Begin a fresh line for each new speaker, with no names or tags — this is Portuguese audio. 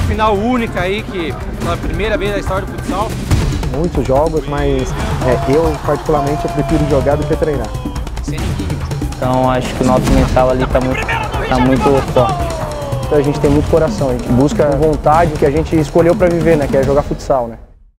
final única aí, que pela primeira vez na história do futsal.
Muitos jogos, mas eu particularmente eu prefiro jogar do que treinar.
Então acho que o nosso mental ali tá muito forte.
Então a gente tem muito coração, a gente busca vontade que a gente escolheu para viver, né, que é jogar futsal, né.